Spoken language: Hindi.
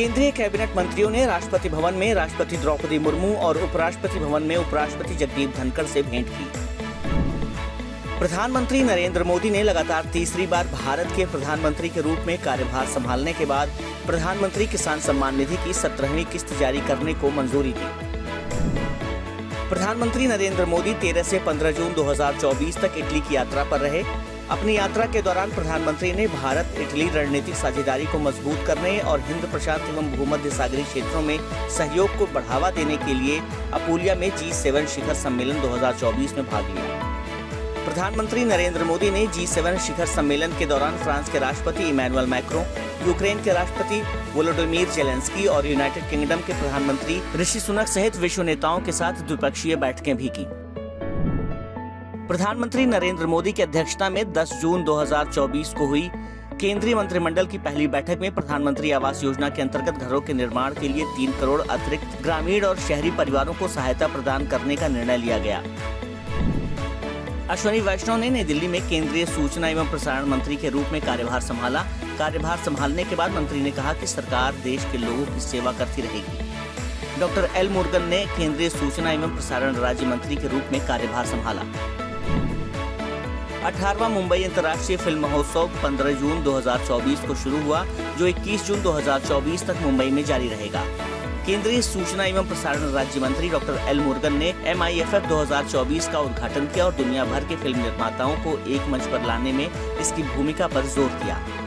केंद्रीय कैबिनेट मंत्रियों ने राष्ट्रपति भवन में राष्ट्रपति द्रौपदी मुर्मू और उपराष्ट्रपति भवन में उपराष्ट्रपति जगदीप धनखड़ से भेंट की। प्रधानमंत्री नरेंद्र मोदी ने लगातार तीसरी बार भारत के प्रधानमंत्री के रूप में कार्यभार संभालने के बाद प्रधानमंत्री किसान सम्मान निधि की 17वीं किस्त जारी करने को मंजूरी दी। प्रधानमंत्री नरेंद्र मोदी 13 से 15 जून 2024 तक इटली की यात्रा पर रहे। अपनी यात्रा के दौरान प्रधानमंत्री ने भारत इटली रणनीतिक साझेदारी को मजबूत करने और हिंद प्रशांत एवं भूमध्य सागरीय क्षेत्रों में सहयोग को बढ़ावा देने के लिए अपुलिया में G7 शिखर सम्मेलन 2024 में भाग लिया। प्रधानमंत्री नरेंद्र मोदी ने G7 शिखर सम्मेलन के दौरान फ्रांस के राष्ट्रपति इमैनुअल मैक्रों, यूक्रेन के राष्ट्रपति वोलोडिमीर जेलेंस्की और यूनाइटेड किंगडम के प्रधानमंत्री ऋषि सुनक सहित विश्व नेताओं के साथ द्विपक्षीय बैठकें भी की। प्रधानमंत्री नरेंद्र मोदी की अध्यक्षता में 10 जून 2024 को हुई केंद्रीय मंत्रिमंडल की पहली बैठक में प्रधानमंत्री आवास योजना के अंतर्गत घरों के निर्माण के लिए 3 करोड़ अतिरिक्त ग्रामीण और शहरी परिवारों को सहायता प्रदान करने का निर्णय लिया गया। अश्विनी वैष्णव ने नई दिल्ली में केंद्रीय सूचना एवं प्रसारण मंत्री के रूप में कार्यभार संभाला। कार्यभार संभालने के बाद मंत्री ने कहा कि सरकार देश के लोगों की सेवा करती रहेगी। डॉक्टर एल मुरुगन ने केंद्रीय सूचना एवं प्रसारण राज्य मंत्री के रूप में कार्यभार संभाला। 18वां मुंबई अंतर्राष्ट्रीय फिल्म महोत्सव 15 जून 2024 को शुरू हुआ, जो 21 जून 2024 तक मुंबई में जारी रहेगा। केंद्रीय सूचना एवं प्रसारण राज्य मंत्री डॉक्टर एल मुरुगन ने MIFF 2024 का उद्घाटन किया और दुनिया भर के फिल्म निर्माताओं को एक मंच पर लाने में इसकी भूमिका पर जोर दिया।